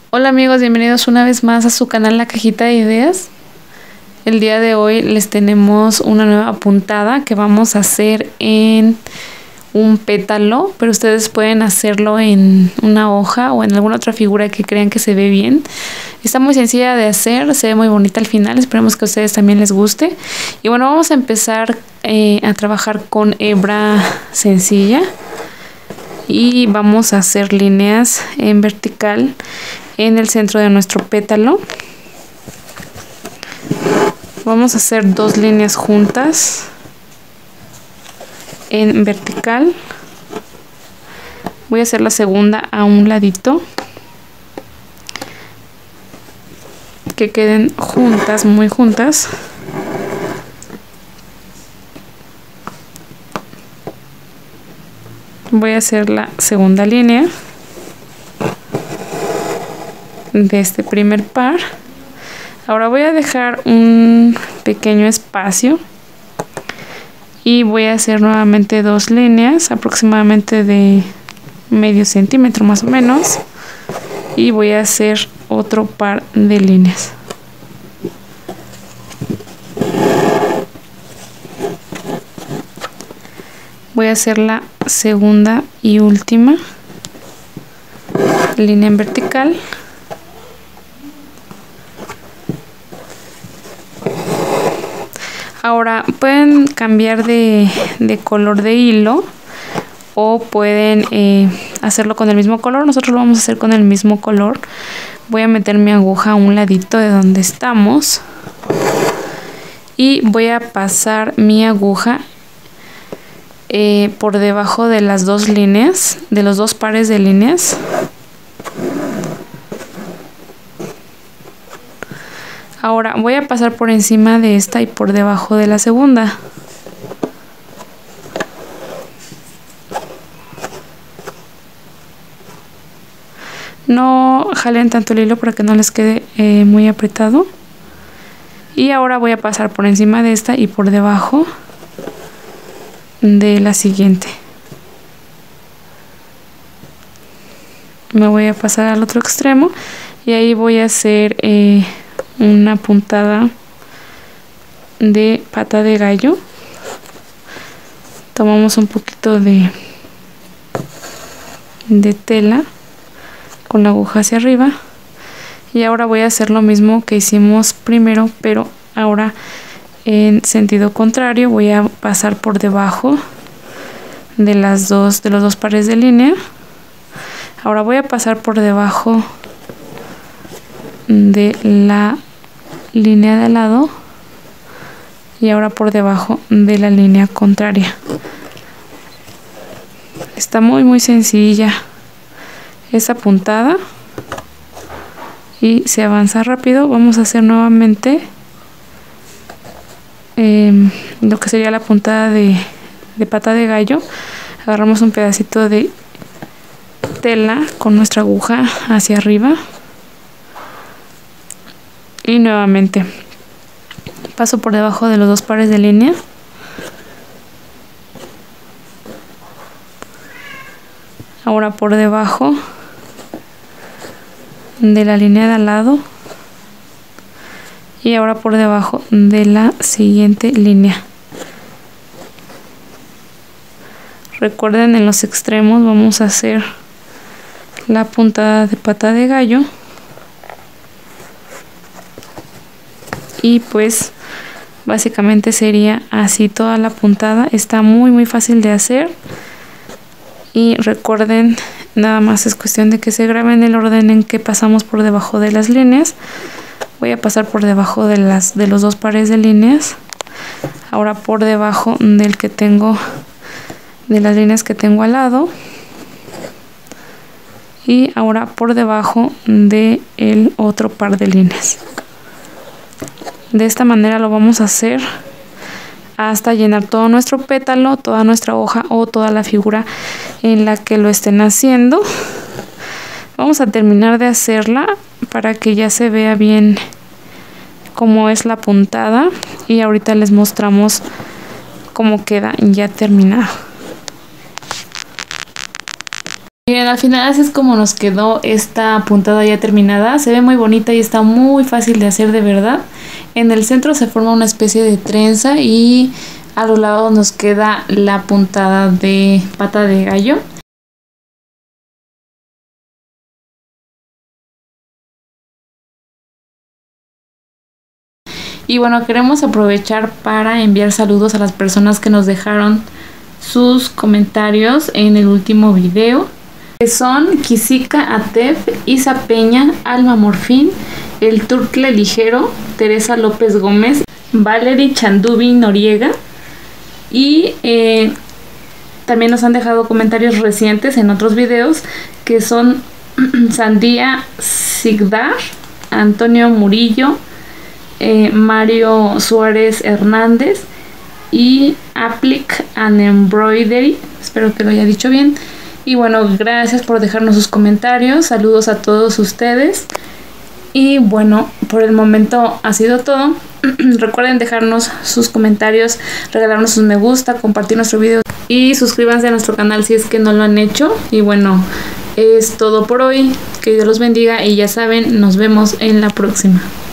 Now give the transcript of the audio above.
Hola amigos, bienvenidos una vez más a su canal La Cajita de Ideas. El día de hoy les tenemos una nueva puntada que vamos a hacer en un pétalo, pero ustedes pueden hacerlo en una hoja o en alguna otra figura que crean que se ve bien. Está muy sencilla de hacer, se ve muy bonita al final, esperemos que a ustedes también les guste. Y bueno, vamos a empezar a trabajar con hebra sencilla y vamos a hacer líneas en vertical en el centro de nuestro pétalo. Vamos a hacer dos líneas juntas en vertical. Voy a hacer la segunda a un ladito, que queden juntas, muy juntas. Voy a hacer la segunda línea de este primer par. Ahora voy a dejar un pequeño espacio y voy a hacer nuevamente dos líneas aproximadamente de medio centímetro más o menos, y voy a hacer otro par de líneas. Voy a hacer la segunda y última línea en vertical. Ahora pueden cambiar de color de hilo o pueden hacerlo con el mismo color. Nosotros lo vamos a hacer con el mismo color. Voy a meter mi aguja a un ladito de donde estamos y voy a pasar mi aguja por debajo de las dos líneas, de los dos pares de líneas. Ahora voy a pasar por encima de esta y por debajo de la segunda. No jalen tanto el hilo para que no les quede muy apretado. Y ahora voy a pasar por encima de esta y por debajo de la siguiente. Me voy a pasar al otro extremo y ahí voy a hacer una puntada de pata de gallo. Tomamos un poquito de tela con la aguja hacia arriba y ahora voy a hacer lo mismo que hicimos primero, pero ahora en sentido contrario. Voy a pasar por debajo de los dos pares de línea. Ahora voy a pasar por debajo de la línea de al lado y ahora por debajo de la línea contraria. Está muy sencilla esa puntada y se avanza rápido. Vamos a hacer nuevamente lo que sería la puntada de pata de gallo. Agarramos un pedacito de tela con nuestra aguja hacia arriba y nuevamente paso por debajo de los dos pares de línea. Ahora por debajo de la línea de al lado y ahora por debajo de la siguiente línea. Recuerden, en los extremos vamos a hacer la puntada de pata de gallo. Y pues básicamente sería así toda la puntada. Está muy fácil de hacer. Y recuerden, nada más es cuestión de que se graben el orden en que pasamos por debajo de las líneas. Voy a pasar por debajo de los dos pares de líneas. Ahora por debajo de las líneas que tengo al lado. Y ahora por debajo de el otro par de líneas. De esta manera lo vamos a hacer hasta llenar todo nuestro pétalo, toda nuestra hoja o toda la figura en la que lo estén haciendo. Vamos a terminar de hacerla para que ya se vea bien cómo es la puntada y ahorita les mostramos cómo queda ya terminado. Bien, al final así es como nos quedó esta puntada ya terminada. Se ve muy bonita y está muy fácil de hacer, de verdad. En el centro se forma una especie de trenza y a los lados nos queda la puntada de pata de gallo. Y bueno, queremos aprovechar para enviar saludos a las personas que nos dejaron sus comentarios en el último video, que son Kisika Atef, Isa Peña, Alma Morfín, El Turcle Ligero, Teresa López Gómez, Valerie Chandubi Noriega, y también nos han dejado comentarios recientes en otros videos, que son Sandía Sigdar, Antonio Murillo, Mario Suárez Hernández y Applic and Embroidery, espero que lo haya dicho bien. Y bueno, gracias por dejarnos sus comentarios, saludos a todos ustedes. Y bueno, por el momento ha sido todo. Recuerden dejarnos sus comentarios, regalarnos un me gusta, compartir nuestro video y suscríbanse a nuestro canal si es que no lo han hecho. Y bueno, es todo por hoy, que Dios los bendiga y ya saben, nos vemos en la próxima.